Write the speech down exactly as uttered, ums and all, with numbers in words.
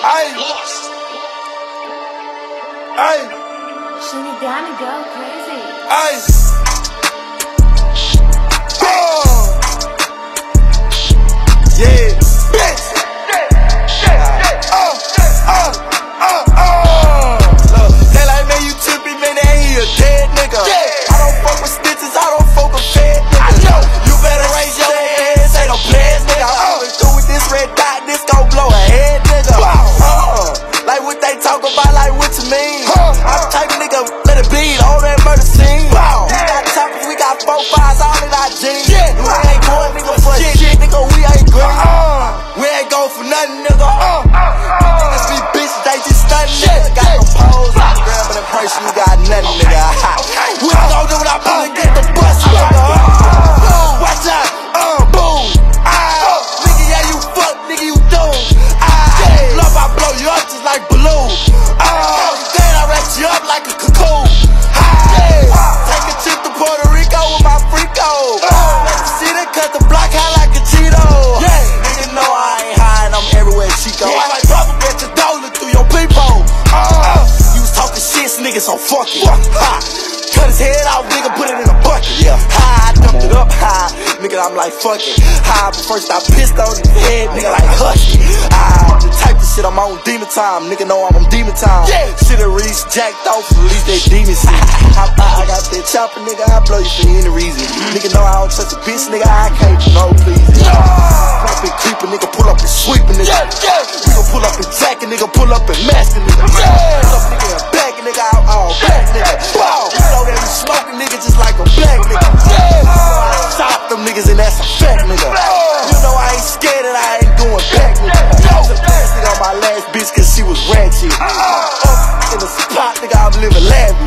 Ay. Ay. She gotta go crazy. Ay. Yeah, bitch. Uh, uh, uh, uh. Look, they like, man, you trippin', man, that he a dead nigga. I don't fuck with stitches, I don't fuck with fed niggas. You better raise your hands, ain't no plans, nigga. I'm coming through with this red dot, this gon' blow a head, nigga. Uh, like what they talk about, like what you mean. I'm the type of nigga, let it be, all that murder scene. We got choppers, we got four fives, all in our jeans. We ain't going, nigga, for shit, nigga, we ain't green. We ain't go for nothing, nigga. Uh, These niggas be bitches, they just stuntin', nigga. Got no pose, got grab in person, you got nothing, nigga. We gon' do what I pull and get the bus, nigga. Uh, watch out, uh, boom. Ah, nigga, yeah, you fuck, nigga, you doom. Ah, love, I blow you up just like balloon. Ah, then I wrap you up like a cocoon. Ah, take a trip to Puerto Rico with my freako. Let you see that cut the block high like a Cheeto. Nigga know I ain't high and I'm everywhere Chico. I like Papa bet your door, look through your peephole. Uh, you was talking shit, nigga, so fuck it. Ha. Cut his head off, nigga, put it in a bucket. Yeah, high, I dumped it up high. Nigga, I'm like, fuck it. High, but first I pissed on his head, nigga, like, hush it. Ah, the type of shit I'm on demon time. Nigga know I'm on demon time. Yeah, shit'll reach jacked off, release that demon shit. I, I, I got that chopper, nigga, I blow you for any reason. Nigga know I don't trust a bitch, nigga, I can't for no pleasing. Pull up and creepin', nigga, pull up and sweepin', nigga. We gon' pull up and jackin', nigga, pull up and maskin', nigga. Pull up, nigga, and back, nigga, out all back, nigga. Wow, you know that we smoking, nigga, just like a black nigga. Stop them niggas and that's a fact, nigga. You know I ain't scared and I ain't going back, nigga. I was the best nigga on my last bitch cause she was ratchet. Up in the spot, nigga, I'm living lavish.